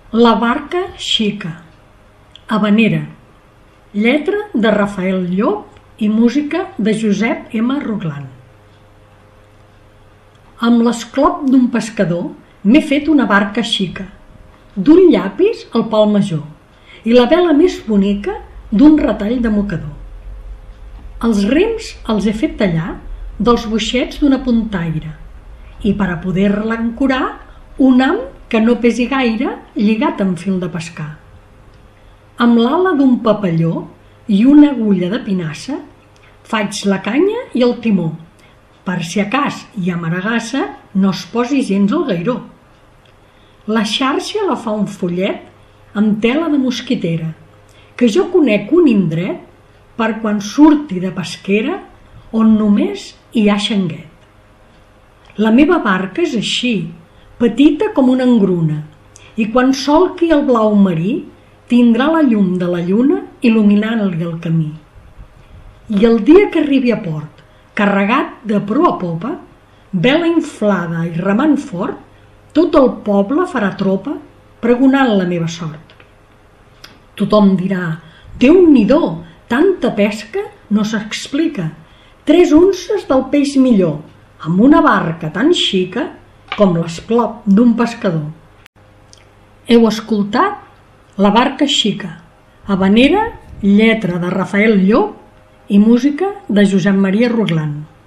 La barca xica, havanera, lletra de Rafael Llop i música de Josep M. Roglan. Amb l'esclop d'un pescador m'he fet una barca xica, d'un llapis al pal major i la vela més bonica d'un retall de mocador. Els rems els he fet tallar dels boixets d'una puntaire i per a poder-la ancorar un ham que no pesi gaire lligat amb fil de pescar. Amb l'ala d'un papalló i una agulla de pinassa faig la canya i el timó, per si a cas hi ha maragassa no es posi gens al gairó. La xarxa la fa un follet amb tela de mosquitera, que jo conec un indret per quan surti de pesquera on només hi ha xanguet. La meva barca és així, petita com una engruna, i quan solqui el blau marí tindrà la llum de la lluna il·luminant-li el camí. I el dia que arribi a port, carregat de proa a popa, vela inflada i remant fort, tot el poble farà tropa pregonant la meva sort. Tothom dirà: Déu-n'hi-do, tanta pesca no s'explica, 3 unces del peix millor, amb una barca tan xica com l'esclop d'un pescador. Heu escoltat La barca xica, havanera, lletra de Rafael Llop i música de Josep M. Roglan.